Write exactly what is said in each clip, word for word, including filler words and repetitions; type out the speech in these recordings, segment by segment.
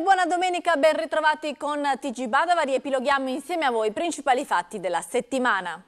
e buona domenica, ben ritrovati con T G Padova. Riepiloghiamo insieme a voi i principali fatti della settimana.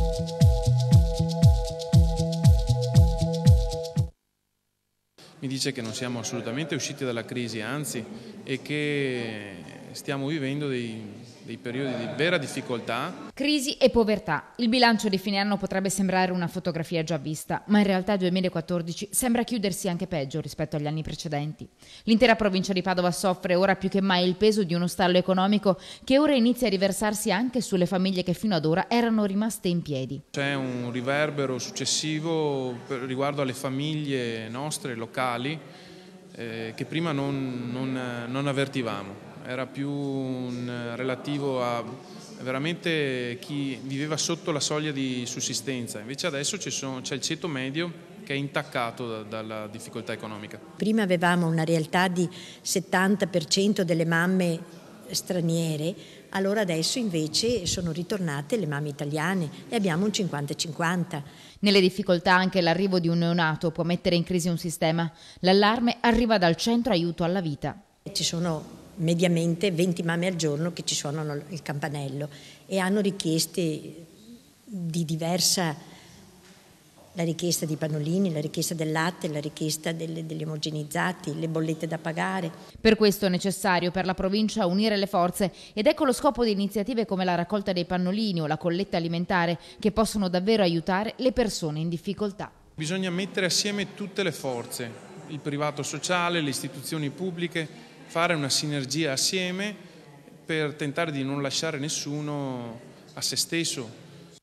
Mi dice che non siamo assolutamente usciti dalla crisi, anzi, e che stiamo vivendo dei, dei periodi di vera difficoltà. Crisi e povertà. Il bilancio di fine anno potrebbe sembrare una fotografia già vista, ma in realtà il duemilaquattordici sembra chiudersi anche peggio rispetto agli anni precedenti. L'intera provincia di Padova soffre ora più che mai il peso di uno stallo economico che ora inizia a riversarsi anche sulle famiglie che fino ad ora erano rimaste in piedi. C'è un riverbero successivo per, riguardo alle famiglie nostre, locali, eh, che prima non, non, non avvertivamo. Era più un relativo a veramente chi viveva sotto la soglia di sussistenza, invece adesso c'è il ceto medio che è intaccato da, dalla difficoltà economica. Prima avevamo una realtà di settanta per cento delle mamme straniere, allora adesso invece sono ritornate le mamme italiane e abbiamo un cinquanta cinquanta. Nelle difficoltà anche l'arrivo di un neonato può mettere in crisi un sistema. L'allarme arriva dal centro aiuto alla vita. Ci sono mediamente venti mamme al giorno che ci suonano il campanello e hanno richieste di diversa, la richiesta di pannolini, la richiesta del latte, la richiesta delle, degli omogenizzati, le bollette da pagare. Per questo è necessario per la provincia unire le forze ed ecco lo scopo di iniziative come la raccolta dei pannolini o la colletta alimentare che possono davvero aiutare le persone in difficoltà. Bisogna mettere assieme tutte le forze, il privato sociale, le istituzioni pubbliche, fare una sinergia assieme per tentare di non lasciare nessuno a se stesso.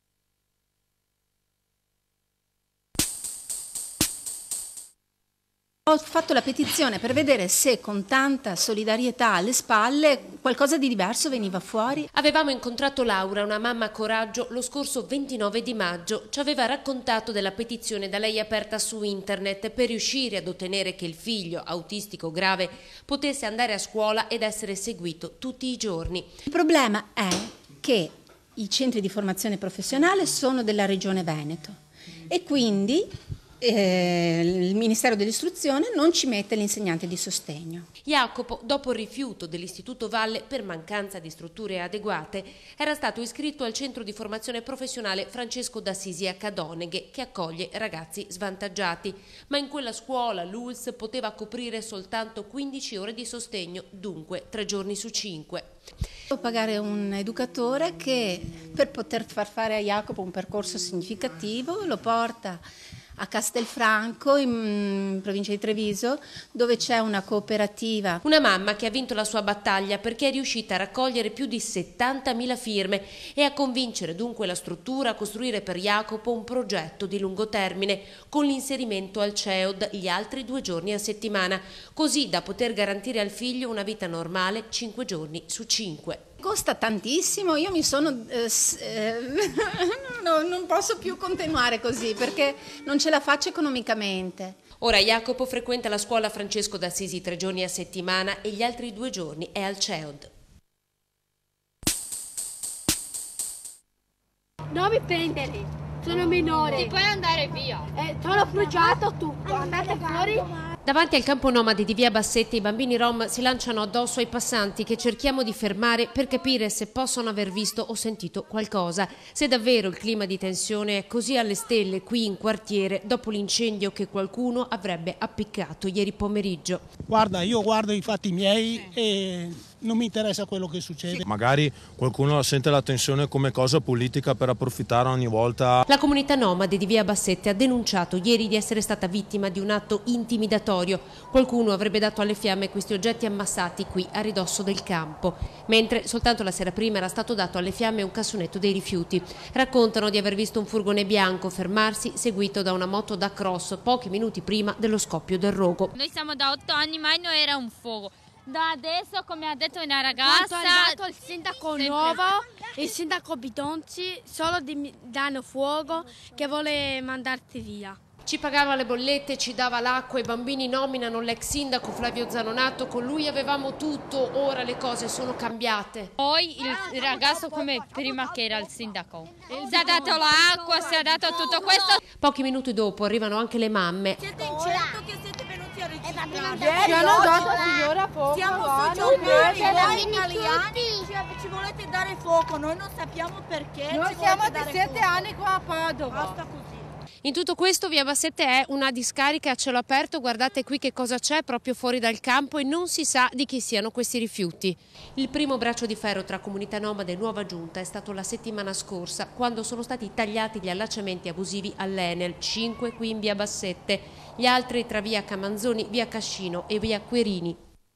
Ho fatto la petizione per vedere se con tanta solidarietà alle spalle qualcosa di diverso veniva fuori. Avevamo incontrato Laura, una mamma a Coraggio, lo scorso ventinove di maggio. Ci aveva raccontato della petizione da lei aperta su internet per riuscire ad ottenere che il figlio autistico grave potesse andare a scuola ed essere seguito tutti i giorni. Il problema è che i centri di formazione professionale sono della Regione Veneto e quindi Eh, il Ministero dell'Istruzione non ci mette l'insegnante di sostegno. Jacopo, dopo il rifiuto dell'Istituto Valle per mancanza di strutture adeguate, era stato iscritto al centro di formazione professionale Francesco d'Assisi a Cadoneghe, che accoglie ragazzi svantaggiati. Ma in quella scuola l'U L S poteva coprire soltanto quindici ore di sostegno, dunque tre giorni su cinque. Devo pagare un educatore che per poter far fare a Jacopo un percorso significativo lo porta a Castelfranco, in provincia di Treviso, dove c'è una cooperativa. Una mamma che ha vinto la sua battaglia perché è riuscita a raccogliere più di settantamila firme e a convincere dunque la struttura a costruire per Jacopo un progetto di lungo termine con l'inserimento al C E O D gli altri due giorni a settimana, così da poter garantire al figlio una vita normale cinque giorni su cinque. Costa tantissimo, io mi sono eh, eh, no, non posso più continuare così perché non ce la faccio economicamente. Ora Jacopo frequenta la scuola Francesco d'Assisi tre giorni a settimana e gli altri due giorni è al C E O D. Non mi prendere, sono minore. Ti puoi andare via. Eh, sono bruciato tutto, andate fuori. Davanti al campo nomadi di via Bassetti i bambini rom si lanciano addosso ai passanti che cerchiamo di fermare per capire se possono aver visto o sentito qualcosa, se davvero il clima di tensione è così alle stelle qui in quartiere dopo l'incendio che qualcuno avrebbe appiccato ieri pomeriggio. Guarda, io guardo i fatti miei e non mi interessa quello che succede. Magari qualcuno sente la tensione come cosa politica per approfittare ogni volta. La comunità nomade di via Bassetti ha denunciato ieri di essere stata vittima di un atto intimidatorio. Qualcuno avrebbe dato alle fiamme questi oggetti ammassati qui a ridosso del campo, mentre soltanto la sera prima era stato dato alle fiamme un cassonetto dei rifiuti. Raccontano di aver visto un furgone bianco fermarsi seguito da una moto da cross pochi minuti prima dello scoppio del rogo. Noi siamo da otto anni, mai non era un fuoco. Da adesso, come ha detto una ragazza, quando è arrivato il sindaco sempre nuovo, il sindaco Bidonzi, solo di, danno fuoco che vuole mandarti via. Ci pagava le bollette, ci dava l'acqua, i bambini nominano l'ex sindaco Flavio Zanonato, con lui avevamo tutto, ora le cose sono cambiate. Poi il ragazzo come prima che era il sindaco, si è dato l'acqua, si è dato tutto questo. Pochi minuti dopo arrivano anche le mamme. Siete in certo che siete venuti a richiedere? Ci hanno dato signora fuoco. Siamo italiani, ci volete dare fuoco, noi non sappiamo perché. Noi siamo da sette anni qua a Padova. Basta così. In tutto questo via Bassette è una discarica a cielo aperto, guardate qui che cosa c'è proprio fuori dal campo e non si sa di chi siano questi rifiuti. Il primo braccio di ferro tra comunità nomade e nuova giunta è stato la settimana scorsa, quando sono stati tagliati gli allacciamenti abusivi all'Enel, cinque qui in via Bassette, gli altri tra via Camanzoni, via Cascino e via Querini.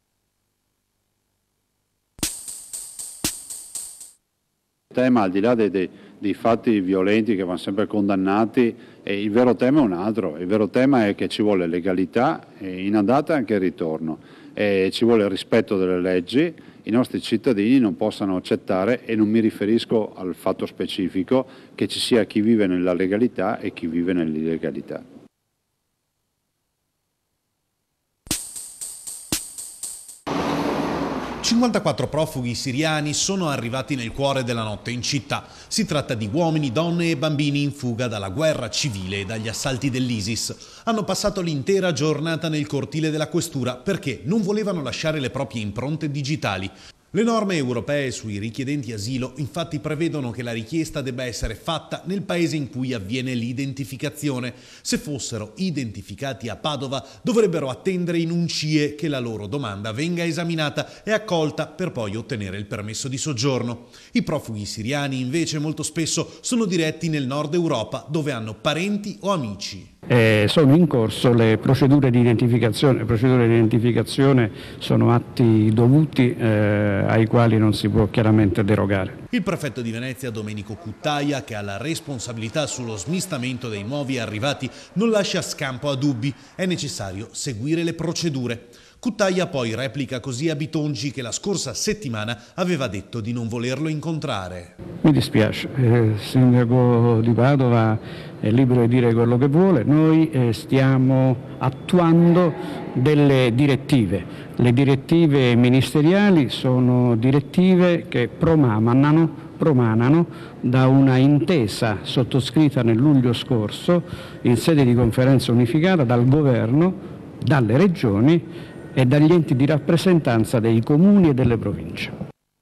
Il tema, al di là dei, dei, dei fatti violenti che vanno sempre condannati, e il vero tema è un altro. Il vero tema è che ci vuole legalità in andata e anche in ritorno, e ci vuole il rispetto delle leggi. I nostri cittadini non possano accettare, e non mi riferisco al fatto specifico, che ci sia chi vive nella legalità e chi vive nell'illegalità. cinquantaquattro profughi siriani sono arrivati nel cuore della notte in città. Si tratta di uomini, donne e bambini in fuga dalla guerra civile e dagli assalti dell'ISIS. Hanno passato l'intera giornata nel cortile della questura perché non volevano lasciare le proprie impronte digitali. Le norme europee sui richiedenti asilo infatti prevedono che la richiesta debba essere fatta nel paese in cui avviene l'identificazione. Se fossero identificati a Padova dovrebbero attendere in un C I E che la loro domanda venga esaminata e accolta per poi ottenere il permesso di soggiorno. I profughi siriani invece molto spesso sono diretti nel nord Europa dove hanno parenti o amici. Eh, sono in corso le procedure di identificazione. Le procedure di identificazione sono atti dovuti eh, ai quali non si può chiaramente derogare. Il prefetto di Venezia Domenico Cuttaia, che ha la responsabilità sullo smistamento dei nuovi arrivati, non lascia scampo a dubbi. È necessario seguire le procedure. Cuttaia poi replica così a Bitongi, che la scorsa settimana aveva detto di non volerlo incontrare. Mi dispiace, eh, il sindaco di Padova è libero di dire quello che vuole. Noi eh, stiamo attuando delle direttive. Le direttive ministeriali sono direttive che promanano, promanano da una intesa sottoscritta nel luglio scorso in sede di conferenza unificata dal governo, dalle regioni e dagli enti di rappresentanza dei comuni e delle province.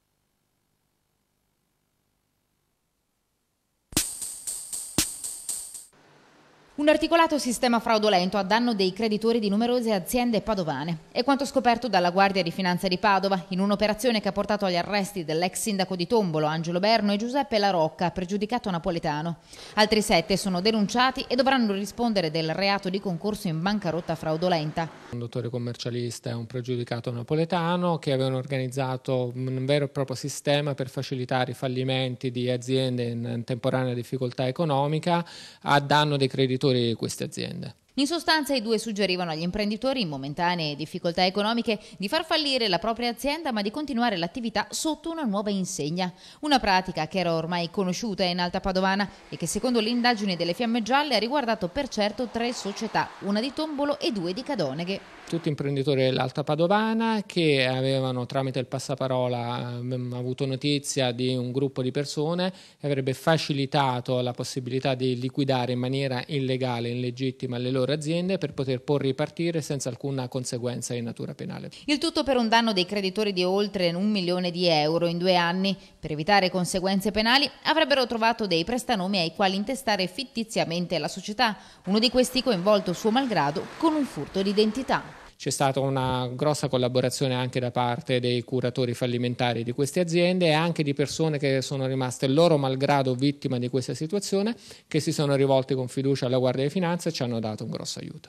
Un articolato sistema fraudolento a danno dei creditori di numerose aziende padovane. È quanto scoperto dalla Guardia di Finanza di Padova in un'operazione che ha portato agli arresti dell'ex sindaco di Tombolo, Angelo Berno, e Giuseppe La Rocca, pregiudicato napoletano. Altri sette sono denunciati e dovranno rispondere del reato di concorso in bancarotta fraudolenta. Un dottore commercialista e un pregiudicato napoletano che avevano organizzato un vero e proprio sistema per facilitare i fallimenti di aziende in temporanea difficoltà economica a danno dei creditori di queste aziende. In sostanza i due suggerivano agli imprenditori in momentanee difficoltà economiche di far fallire la propria azienda ma di continuare l'attività sotto una nuova insegna. Una pratica che era ormai conosciuta in Alta Padovana e che secondo le indagini delle Fiamme Gialle ha riguardato per certo tre società, una di Tombolo e due di Cadoneghe. Tutti imprenditori dell'Alta Padovana che avevano tramite il passaparola um, avuto notizia di un gruppo di persone e avrebbe facilitato la possibilità di liquidare in maniera illegale e illegittima le loro aziende per poter poi ripartire senza alcuna conseguenza di natura penale. Il tutto per un danno dei creditori di oltre un milione di euro in due anni. Per evitare conseguenze penali avrebbero trovato dei prestanomi ai quali intestare fittiziamente la società, uno di questi coinvolto suo malgrado con un furto d'identità. C'è stata una grossa collaborazione anche da parte dei curatori fallimentari di queste aziende e anche di persone che sono rimaste loro malgrado vittima di questa situazione, che si sono rivolti con fiducia alla Guardia di Finanza e ci hanno dato un grosso aiuto.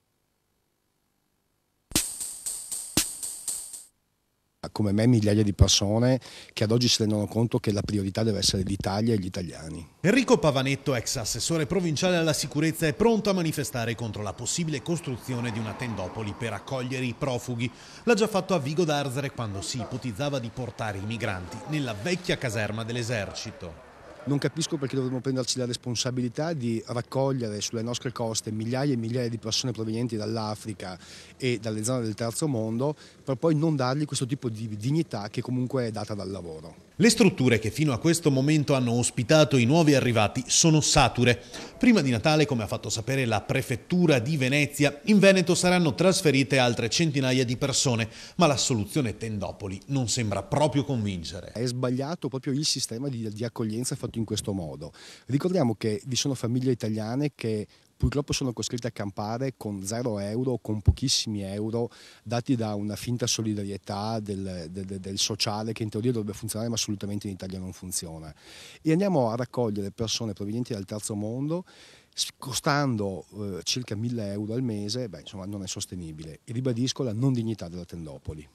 Come me migliaia di persone che ad oggi si rendono conto che la priorità deve essere l'Italia e gli italiani. Enrico Pavanetto, ex assessore provinciale alla sicurezza, è pronto a manifestare contro la possibile costruzione di una tendopoli per accogliere i profughi. L'ha già fatto a Vigo d'Arzere quando si ipotizzava di portare i migranti nella vecchia caserma dell'esercito. non capisco perché dovremmo prenderci la responsabilità di raccogliere sulle nostre coste migliaia e migliaia di persone provenienti dall'Africa e dalle zone del terzo mondo per poi non dargli questo tipo di dignità che comunque è data dal lavoro. Le strutture che fino a questo momento hanno ospitato i nuovi arrivati sono sature. Prima di Natale, come ha fatto sapere la prefettura di Venezia, in Veneto saranno trasferite altre centinaia di persone, ma la soluzione tendopoli non sembra proprio convincere. È sbagliato proprio il sistema di, di accoglienza fatto in questo modo. Ricordiamo che vi sono famiglie italiane che purtroppo sono costrette a campare con zero euro o con pochissimi euro dati da una finta solidarietà del, del, del sociale che in teoria dovrebbe funzionare ma assolutamente in Italia non funziona. E andiamo a raccogliere persone provenienti dal terzo mondo costando eh, circa mille euro al mese, beh, insomma non è sostenibile. E ribadisco la non dignità della Tendopoli.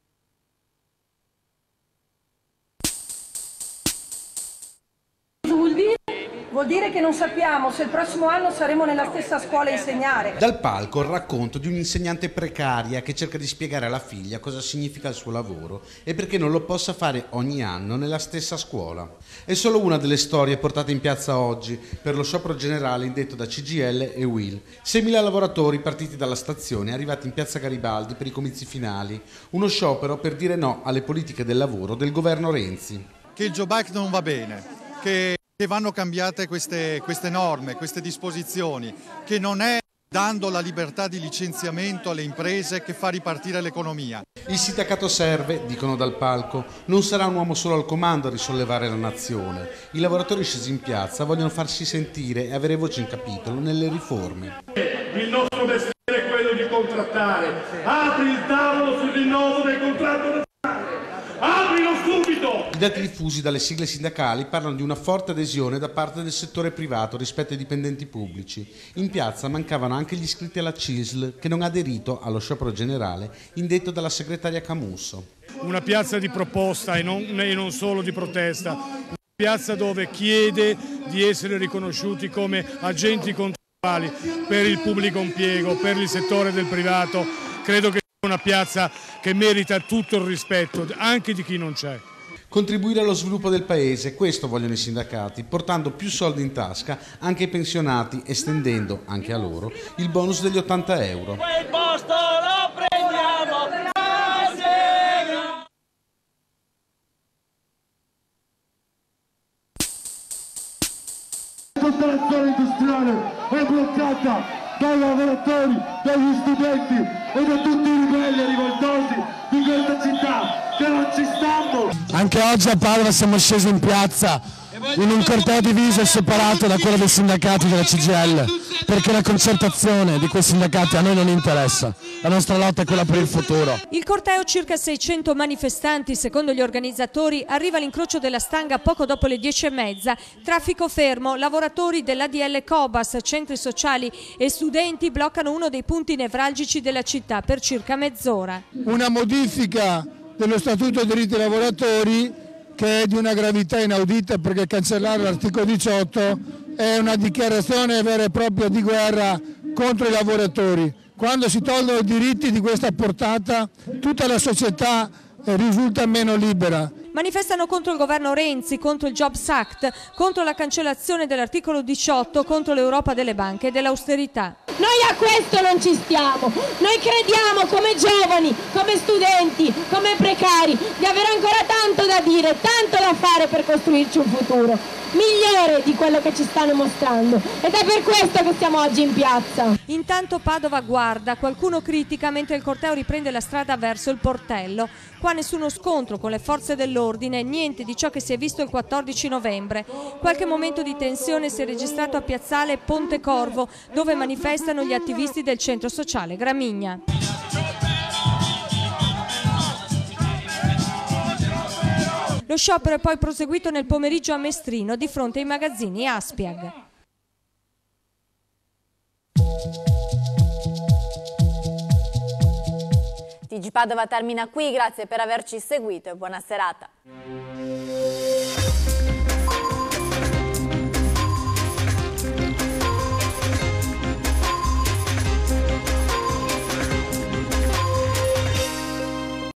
Vuol dire che non sappiamo se il prossimo anno saremo nella stessa scuola a insegnare. Dal palco il racconto di un'insegnante precaria che cerca di spiegare alla figlia cosa significa il suo lavoro e perché non lo possa fare ogni anno nella stessa scuola. È solo una delle storie portate in piazza oggi per lo sciopero generale indetto da C G I L e U I L. seimila lavoratori partiti dalla stazione arrivati in piazza Garibaldi per i comizi finali. Uno sciopero per dire no alle politiche del lavoro del governo Renzi. Che il Jobs Act non va bene, che che vanno cambiate queste, queste norme, queste disposizioni, che non è dando la libertà di licenziamento alle imprese che fa ripartire l'economia. Il sindacato serve, dicono dal palco, non sarà un uomo solo al comando a risollevare la nazione. I lavoratori scesi in piazza vogliono farsi sentire e avere voce in capitolo nelle riforme. Il nostro mestiere è quello di contrattare. Apri il tavolo sul rinnovo del contratto nazionale. Aprilo subito! I dati diffusi dalle sigle sindacali parlano di una forte adesione da parte del settore privato rispetto ai dipendenti pubblici. In piazza mancavano anche gli iscritti alla C I S L che non ha aderito allo sciopero generale indetto dalla segretaria Camusso. Una piazza di proposta e non, e non solo di protesta, una piazza dove chiede di essere riconosciuti come agenti contrattuali per il pubblico impiego, per il settore del privato. Credo che una piazza che merita tutto il rispetto anche di chi non c'è. Contribuire allo sviluppo del paese, questo vogliono i sindacati, portando più soldi in tasca anche ai pensionati, estendendo anche a loro il bonus degli ottanta euro. Quel posto lo prendiamo! Tutta la zona industriale è bloccata dai lavoratori, dagli studenti e da tutti i ribelli e rivoltosi di questa città che non ci stanno. Anche oggi a Padova siamo scesi in piazza in un corteo diviso e separato da quello dei sindacati della C G I L, perché la concertazione di quei sindacati a noi non interessa, la nostra lotta è quella per il futuro. Il corteo, circa seicento manifestanti, secondo gli organizzatori, arriva all'incrocio della Stanga poco dopo le dieci e mezza, traffico fermo, lavoratori dell'A D L Cobas, centri sociali e studenti bloccano uno dei punti nevralgici della città per circa mezz'ora. Una modifica dello Statuto dei diritti dei lavoratori che è di una gravità inaudita, perché cancellare l'articolo diciotto è una dichiarazione vera e propria di guerra contro i lavoratori. Quando si tolgono i diritti di questa portata, tutta la società risulta meno libera. Manifestano contro il governo Renzi, contro il Jobs Act, contro la cancellazione dell'articolo diciotto, contro l'Europa delle banche e dell'austerità. Noi a questo non ci stiamo, noi crediamo come giovani, come studenti, come precari di avere ancora tanto da dire, tanto da fare per costruirci un futuro migliore di quello che ci stanno mostrando, ed è per questo che siamo oggi in piazza. Intanto Padova guarda, qualcuno critica mentre il corteo riprende la strada verso il portello. Qua nessuno scontro con le forze dell'ordine, niente di ciò che si è visto il quattordici novembre. Qualche momento di tensione si è registrato a piazzale Pontecorvo, dove manifestano gli attivisti del centro sociale Gramigna. Lo sciopero è poi proseguito nel pomeriggio a Mestrino, di fronte ai magazzini Aspiag. T G Padova termina qui, grazie per averci seguito e buona serata.